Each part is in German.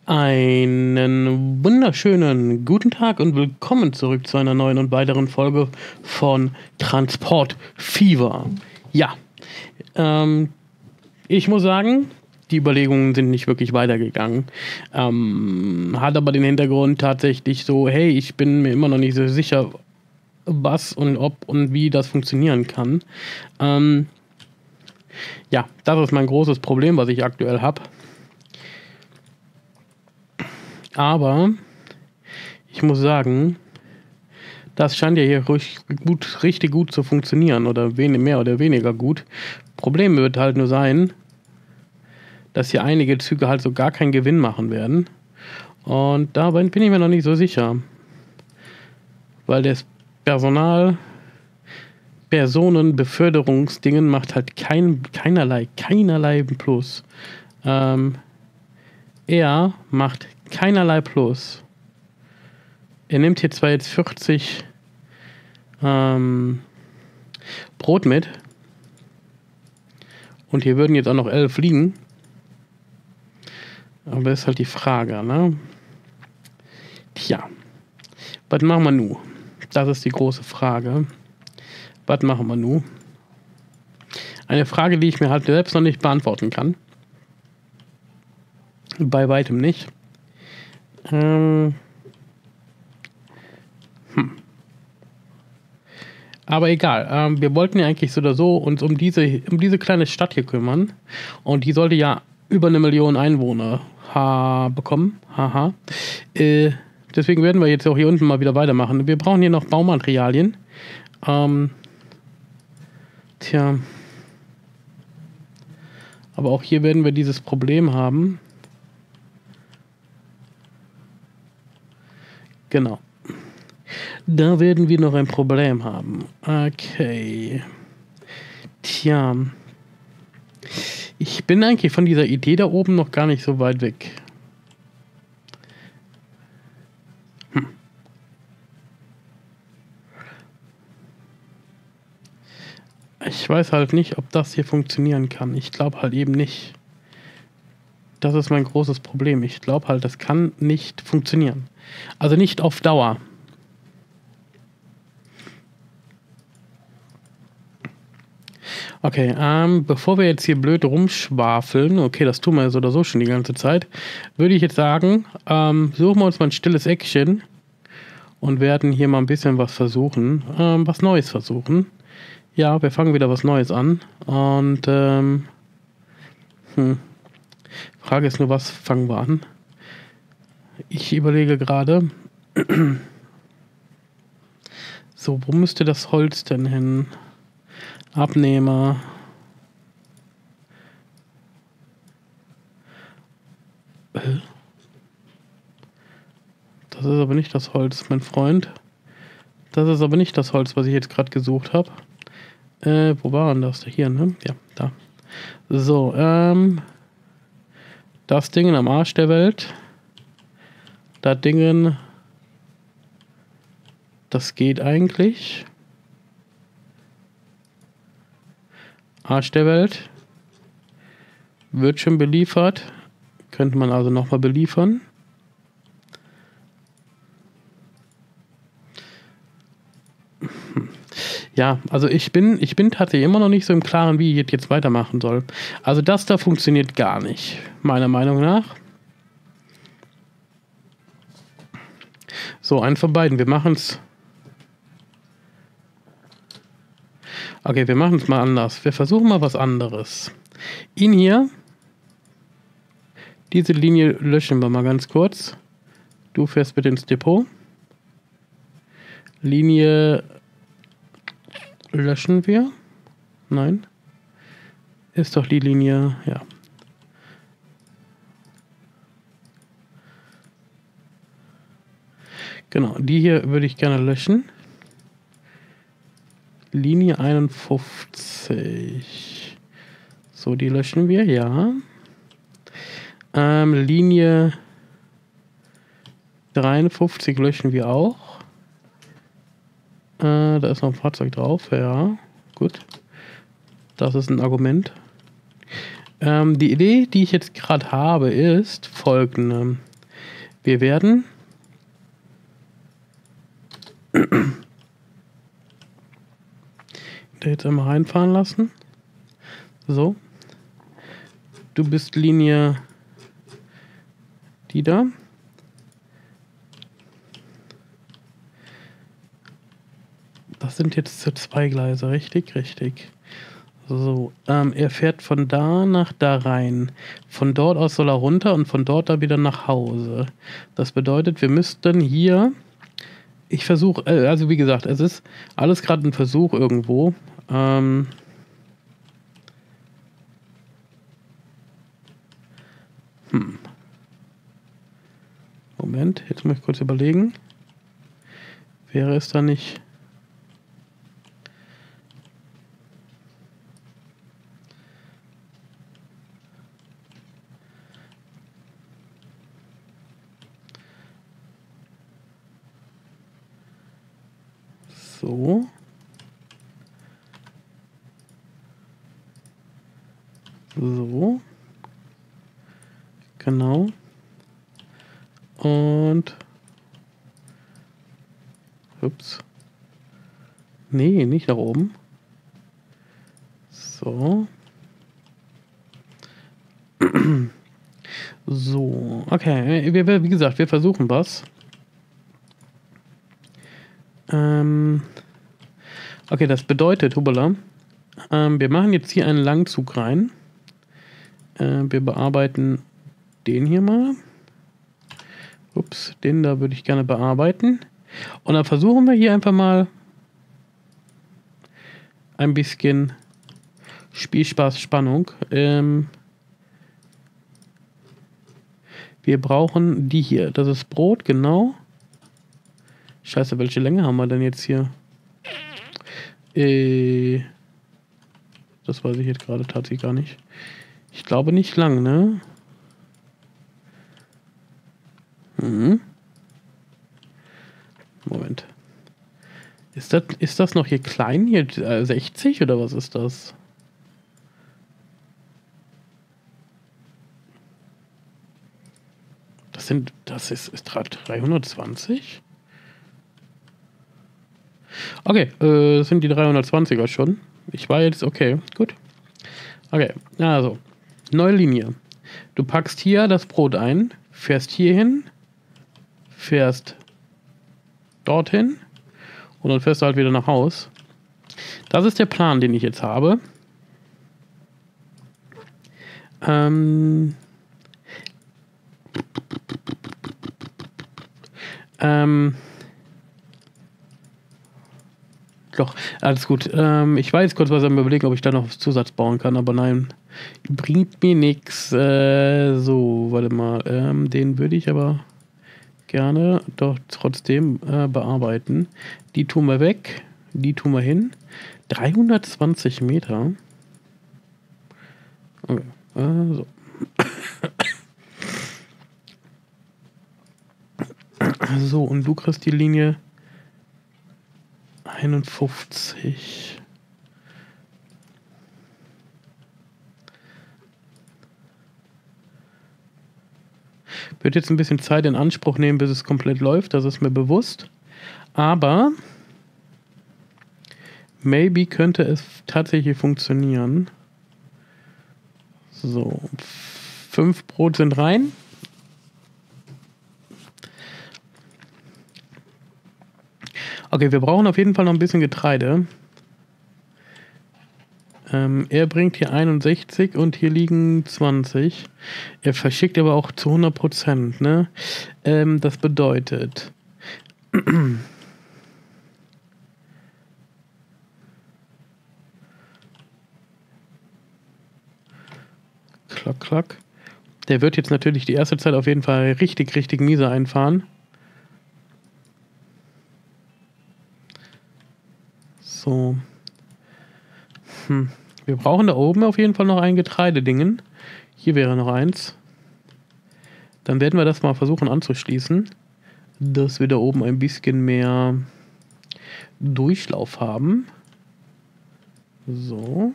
Einen wunderschönen guten Tag und willkommen zurück zu einer neuen und weiteren Folge von Transport Fever. Ja, ich muss sagen, die Überlegungen sind nicht wirklich weitergegangen. Hat aber den Hintergrund tatsächlich so, hey, ich bin mir immer noch nicht so sicher, was und ob und wie das funktionieren kann. Ja, das ist mein großes Problem, was ich aktuell habe. Aber ich muss sagen, das scheint ja hier richtig gut zu funktionieren oder mehr oder weniger gut. Problem wird halt nur sein, dass hier einige Züge halt so gar keinen Gewinn machen werden. Und da bin ich mir noch nicht so sicher. Weil das Personenbeförderungsdingen macht halt keinerlei Plus. Er macht keinerlei Plus. Er nimmt hier zwar jetzt 40 Brot mit. Und hier würden jetzt auch noch 11 liegen. Aber das ist halt die Frage, ne? Tja, was machen wir nun? Das ist die große Frage. Was machen wir nun? Eine Frage, die ich mir halt selbst noch nicht beantworten kann. Bei weitem nicht. Aber egal, wir wollten ja eigentlich so oder so uns um diese kleine Stadt hier kümmern. Und die sollte ja über 1 Million Einwohner bekommen. Haha. Deswegen werden wir jetzt auch hier unten mal wieder weitermachen. Wir brauchen hier noch Baumaterialien. Tja. Aber auch hier werden wir dieses Problem haben. Genau. Da werden wir noch ein Problem haben. Okay. Tja. Ich bin eigentlich von dieser Idee da oben noch gar nicht so weit weg. Ich weiß halt nicht, ob das hier funktionieren kann. Ich glaube halt eben nicht. Das ist mein großes Problem. Ich glaube halt, das kann nicht funktionieren. Also nicht auf Dauer. Okay, bevor wir jetzt hier blöd rumschwafeln, okay, das tun wir ja so oder so schon die ganze Zeit, würde ich jetzt sagen, suchen wir uns mal ein stilles Eckchen und werden hier mal ein bisschen was versuchen, was Neues versuchen. Ja, wir fangen wieder was Neues an und Frage ist nur, was fangen wir an? Ich überlege gerade, so, wo müsste das Holz denn hin? Abnehmer. Das ist aber nicht das Holz, mein Freund. Das ist aber nicht das Holz, was ich jetzt gerade gesucht habe. Wo war denn das? Hier, ne? Ja, da. So, das Ding am Arsch der Welt. Das Ding, das geht eigentlich. Arsch der Welt. Wird schon beliefert. Könnte man also nochmal beliefern. Ja, also ich bin tatsächlich immer noch nicht so im Klaren, wie ich jetzt weitermachen soll. Also das da funktioniert gar nicht, meiner Meinung nach. So, einen von beiden. Wir machen es. Okay, wir machen es mal anders. Wir versuchen mal was anderes. Ihn hier. Diese Linie löschen wir mal ganz kurz. Du fährst bitte ins Depot. Linie löschen wir. Nein. Ist doch die Linie, ja. Genau, die hier würde ich gerne löschen. Linie 51. So, die löschen wir, ja. Linie 53 löschen wir auch. Da ist noch ein Fahrzeug drauf, ja. Gut. Das ist ein Argument. Die Idee, die ich jetzt gerade habe, ist folgende. Wir werden da jetzt einmal reinfahren lassen. So. Du bist Linie die da. Das sind jetzt zwei Gleise, richtig? Richtig. So, er fährt von da nach da rein. Von dort aus soll er runter und von dort dann wieder nach Hause. Das bedeutet, wir müssten hier... Ich versuche, also wie gesagt, es ist alles gerade ein Versuch irgendwo. Moment, jetzt muss ich kurz überlegen. Wäre es da nicht... So. So. Genau. Und... Ups. Nee, nicht nach oben. So. So. Okay, wie gesagt, wir versuchen was. Okay, das bedeutet, hubala, wir machen jetzt hier einen Langzug rein. Wir bearbeiten den hier mal. Ups, den da würde ich gerne bearbeiten. Und dann versuchen wir hier einfach mal ein bisschen Spielspaß, Spannung. Wir brauchen die hier. Das ist Brot, genau. Scheiße, welche Länge haben wir denn jetzt hier? Das weiß ich jetzt gerade tatsächlich gar nicht. Ich glaube nicht lang, ne? Moment. Ist das noch hier klein? Hier 60 oder was ist das? Das ist 320? Okay, das sind die 320er schon. Ich war jetzt, okay, gut. Okay, also, neue Linie. Du packst hier das Brot ein, fährst hier hin, fährst dorthin und dann fährst du halt wieder nach Haus. Das ist der Plan, den ich jetzt habe. Doch, alles gut. Ich war jetzt kurz was am Überlegen, ob ich da noch Zusatz bauen kann, aber nein, bringt mir nichts. So, warte mal. Den würde ich aber gerne doch trotzdem bearbeiten. Die tun wir weg, die tun wir hin. 320 Meter. Okay, so. So, und du kriegst die Linie 51. Wird jetzt ein bisschen Zeit in Anspruch nehmen, bis es komplett läuft, das ist mir bewusst. Aber maybe könnte es tatsächlich funktionieren. So, 5 Brot sind rein. Okay, wir brauchen auf jeden Fall noch ein bisschen Getreide. Er bringt hier 61 und hier liegen 20. Er verschickt aber auch zu 100%, ne? Das bedeutet... Klack, klack. Der wird jetzt natürlich die erste Zeit auf jeden Fall richtig, richtig miese einfahren. So. Wir brauchen da oben auf jeden Fall noch ein Getreidedingen. Hier wäre noch eins. Dann werden wir das mal versuchen anzuschließen, dass wir da oben ein bisschen mehr Durchlauf haben. So.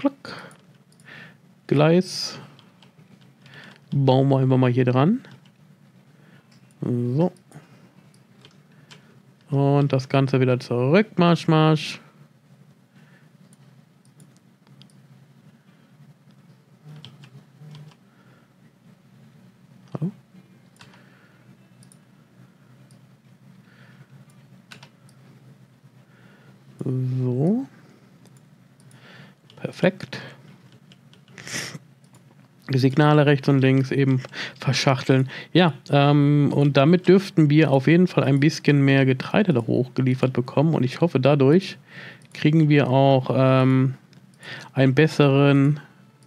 Klack. Gleis. Bauen wir einfach mal hier dran. So. Und das Ganze wieder zurück. Marsch, Marsch. Hallo? So. Perfekt. Die Signale rechts und links eben verschachteln. Ja, und damit dürften wir auf jeden Fall ein bisschen mehr Getreide da hochgeliefert bekommen. Und ich hoffe, dadurch kriegen wir auch einen besseren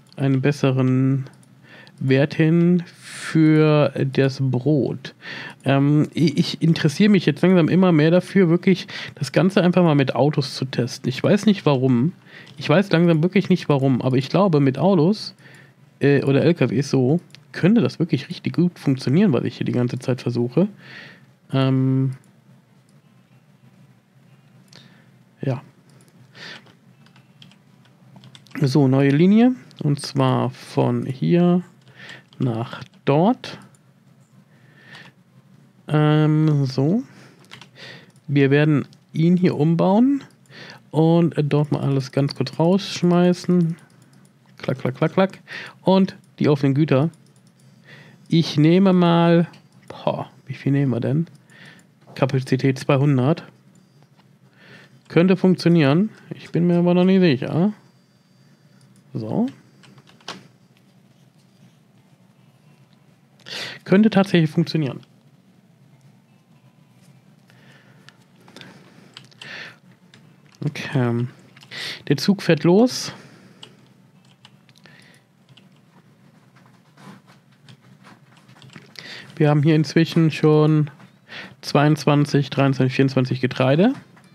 Wert hin für das Brot. Ich interessiere mich jetzt langsam immer mehr dafür, wirklich das Ganze einfach mal mit Autos zu testen. Ich weiß nicht warum. Ich weiß langsam wirklich nicht warum, aber ich glaube, mit Autos oder LKWs so könnte das wirklich richtig gut funktionieren, was ich hier die ganze Zeit versuche. Ja. So, neue Linie. Und zwar von hier nach dort. So. Wir werden ihn hier umbauen und dort mal alles ganz kurz rausschmeißen. Klack, klack, klack, klack. Und die offenen Güter. Ich nehme mal... wie viel nehmen wir denn? Kapazität 200. Könnte funktionieren. Ich bin mir aber noch nicht sicher. So. Könnte tatsächlich funktionieren. Okay. Der Zug fährt los. Wir haben hier inzwischen schon 22, 23, 24 Getreide.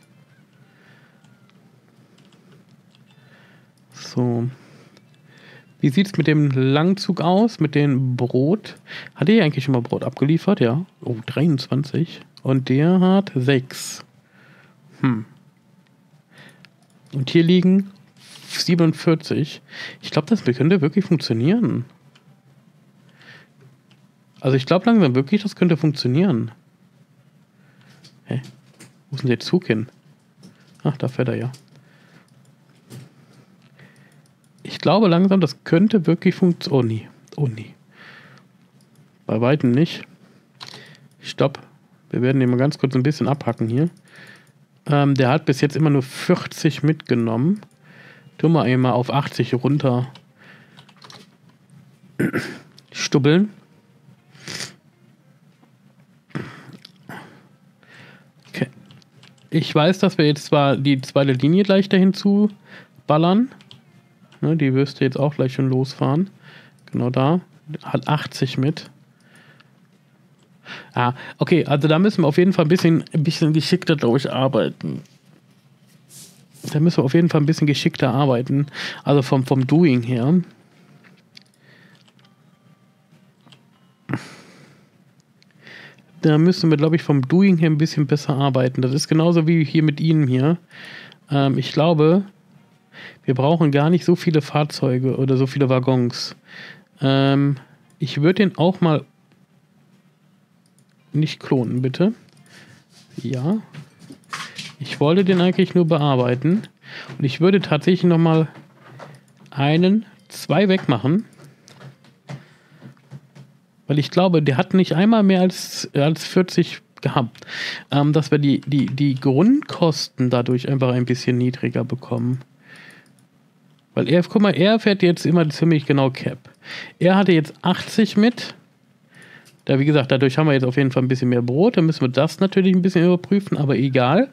So. Wie sieht es mit dem Langzug aus? Mit dem Brot? Hat der eigentlich schon mal Brot abgeliefert? Ja. Oh, 23. Und der hat 6. Und hier liegen 47. Ich glaube, das könnte wirklich funktionieren. Also ich glaube langsam wirklich, das könnte funktionieren. Hä? Wo ist denn der Zug hin? Ach, da fährt er ja. Ich glaube langsam, das könnte wirklich funktionieren. Oh nee. Oh nee. Bei weitem nicht. Stopp. Wir werden den mal ganz kurz ein bisschen abhacken hier. Der hat bis jetzt immer nur 40 mitgenommen. Tun wir einmal auf 80 runter stubbeln. Okay. Ich weiß, dass wir jetzt zwar die zweite Linie gleich dahin zu ballern. Ne, die wirst du jetzt auch gleich schon losfahren. Genau da. Hat 80 mit. Ah, okay, also da müssen wir auf jeden Fall ein bisschen geschickter durcharbeiten. Da müssen wir auf jeden Fall ein bisschen geschickter arbeiten. Also vom Doing her. Da müssen wir, glaube ich, vom Doing her ein bisschen besser arbeiten. Das ist genauso wie hier mit Ihnen hier. Ich glaube, wir brauchen gar nicht so viele Fahrzeuge oder so viele Waggons. Ich würde den auch mal nicht klonen, bitte. Ja. Ich wollte den eigentlich nur bearbeiten. Und ich würde tatsächlich nochmal 2 wegmachen. Weil ich glaube, der hat nicht einmal mehr als 40 gehabt. Dass wir die Grundkosten dadurch einfach ein bisschen niedriger bekommen. Weil guck mal, er fährt jetzt immer ziemlich genau Cap. Er hatte jetzt 80 mit. Da, wie gesagt, dadurch haben wir jetzt auf jeden Fall ein bisschen mehr Brot. Dann müssen wir das natürlich ein bisschen überprüfen, aber egal.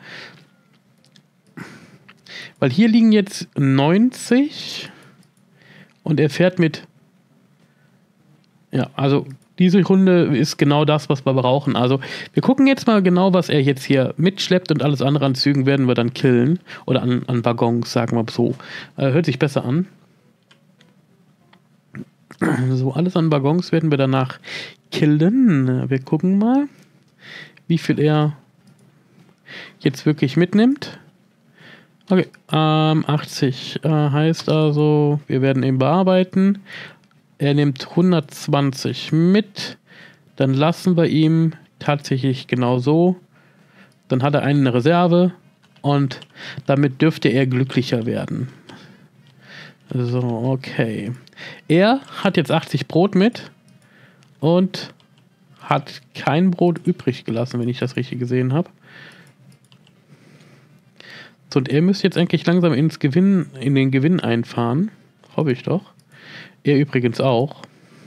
Weil hier liegen jetzt 90 und er fährt mit... Ja, also diese Runde ist genau das, was wir brauchen. Also wir gucken jetzt mal genau, was er jetzt hier mitschleppt und alles andere an Zügen werden wir dann killen. Oder an Waggons, sagen wir so. Hört sich besser an. So, alles an Waggons werden wir danach killen. Wir gucken mal, wie viel er jetzt wirklich mitnimmt. Okay, 80 heißt also, wir werden ihn bearbeiten. Er nimmt 120 mit. Dann lassen wir ihm tatsächlich genau so. Dann hat er eine Reserve und damit dürfte er glücklicher werden. So, okay. Er hat jetzt 80 Brot mit und hat kein Brot übrig gelassen, wenn ich das richtig gesehen habe. So, und er müsste jetzt eigentlich langsam in den Gewinn einfahren. Hoffe ich doch. Er übrigens auch.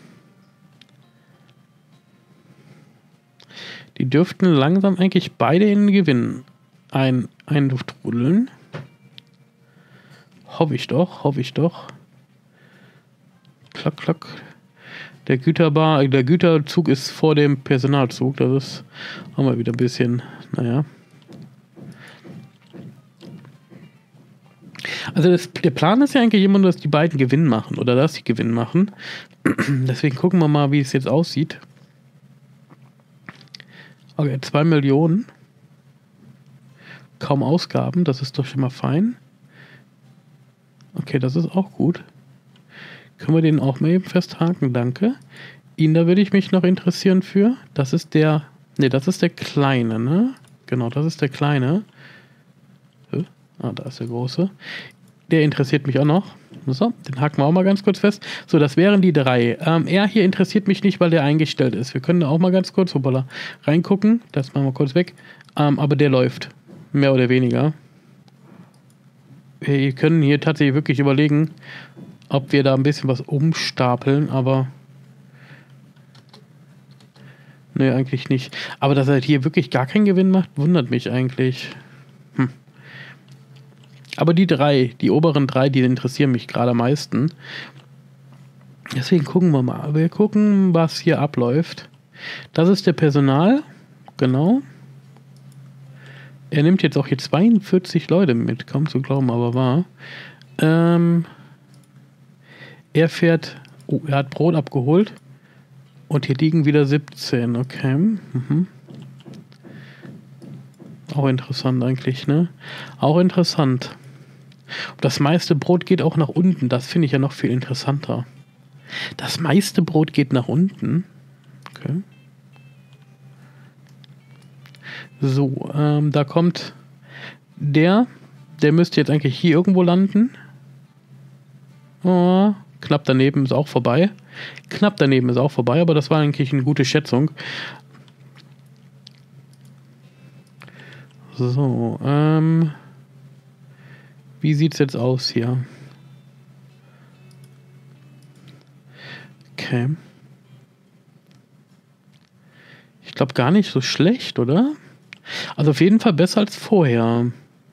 Die dürften langsam eigentlich beide in den Gewinn eintrudeln. Hoffe ich doch. Klack, klack. Der Güterzug ist vor dem Personalzug. Das ist auch mal wieder ein bisschen, naja. Also der Plan ist ja eigentlich immer nur, dass die beiden Gewinn machen. Oder dass sie Gewinn machen. Deswegen gucken wir mal, wie es jetzt aussieht. Okay, 2 Millionen. Kaum Ausgaben, das ist doch schon mal fein. Okay, das ist auch gut. Können wir den auch mal eben festhaken, danke. Ihn, da würde ich mich noch interessieren für. Das ist der, ne, das ist der Kleine, ne? Genau, das ist der Kleine. Ah, da ist der Große. Der interessiert mich auch noch. So, den haken wir auch mal ganz kurz fest. So, das wären die 3. Er hier interessiert mich nicht, weil der eingestellt ist. Wir können da auch mal ganz kurz hoppala, reingucken. Das machen wir kurz weg. Aber der läuft. Mehr oder weniger. Wir können hier tatsächlich wirklich überlegen, ob wir da ein bisschen was umstapeln, aber nee, eigentlich nicht. Aber dass er hier wirklich gar keinen Gewinn macht, wundert mich eigentlich. Aber die oberen 3, die interessieren mich gerade am meisten. Deswegen gucken wir mal. Wir gucken, was hier abläuft. Das ist der Personal. Genau. Er nimmt jetzt auch hier 42 Leute mit. Kaum zu glauben, aber wahr. Er fährt... Oh, er hat Brot abgeholt. Und hier liegen wieder 17. Okay. Auch interessant eigentlich, ne? Auch interessant. Das meiste Brot geht auch nach unten. Das finde ich ja noch viel interessanter. Das meiste Brot geht nach unten. Okay. So, da kommt der müsste jetzt eigentlich hier irgendwo landen. Oh, knapp daneben ist auch vorbei. Aber das war eigentlich eine gute Schätzung. So, wie sieht's jetzt aus hier? Okay. Ich glaube gar nicht so schlecht, oder? Also auf jeden Fall besser als vorher.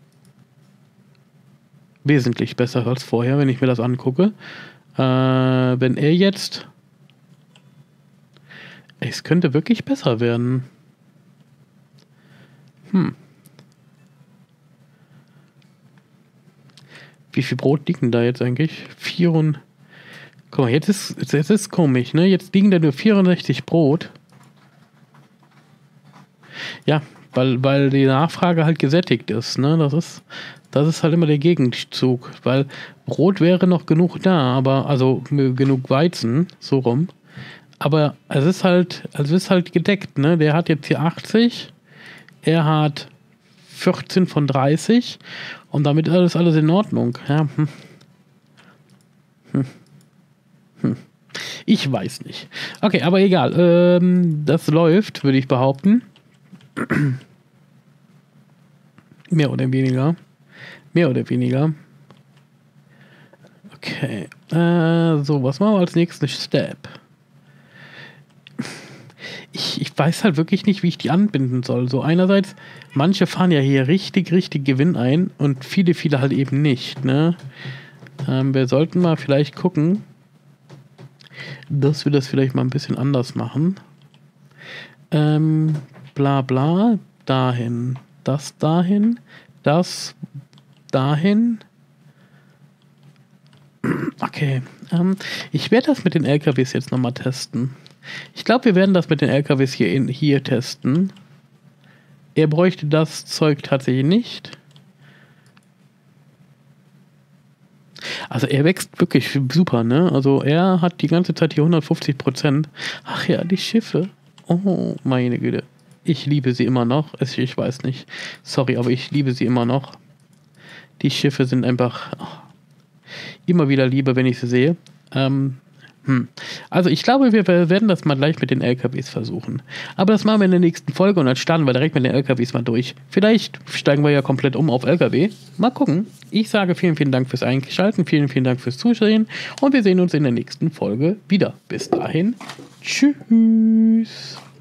Wesentlich besser als vorher, wenn ich mir das angucke. Wenn er jetzt... Es könnte wirklich besser werden. Wie viel Brot liegen da jetzt eigentlich? 4 und... Guck mal, jetzt ist komisch, ne? Jetzt liegen da nur 64 Brot. Ja, weil die Nachfrage halt gesättigt ist, ne? Das ist halt immer der Gegenzug, weil Brot wäre noch genug da, aber also genug Weizen, so rum. Aber es ist halt gedeckt, ne? Der hat jetzt hier 80, er hat 14 von 30 und damit ist alles in Ordnung. Ja. Ich weiß nicht. Okay, aber egal. Das läuft, würde ich behaupten. Mehr oder weniger. Okay. So, was machen wir als nächsten Step? Ich weiß halt wirklich nicht, wie ich die anbinden soll. So einerseits, manche fahren ja hier richtig Gewinn ein und viele halt eben nicht, ne? Wir sollten mal vielleicht gucken, dass wir das vielleicht mal ein bisschen anders machen. Bla bla, dahin, das dahin, das dahin. Okay, ich werde das mit den LKWs jetzt nochmal testen. Ich glaube, wir werden das mit den LKWs hier testen. Er bräuchte das Zeug tatsächlich nicht. Also er wächst wirklich super, ne? Also er hat die ganze Zeit hier 150%. Ach ja, die Schiffe. Oh, meine Güte. Ich liebe sie immer noch. Ich weiß nicht. Sorry, aber ich liebe sie immer noch. Die Schiffe sind einfach immer wieder Liebe, wenn ich sie sehe. Also ich glaube, wir werden das mal gleich mit den LKWs versuchen. Aber das machen wir in der nächsten Folge und dann starten wir direkt mit den LKWs mal durch. Vielleicht steigen wir ja komplett um auf LKW. Mal gucken. Ich sage vielen, vielen Dank fürs Einschalten, vielen, vielen Dank fürs Zusehen und wir sehen uns in der nächsten Folge wieder. Bis dahin. Tschüss.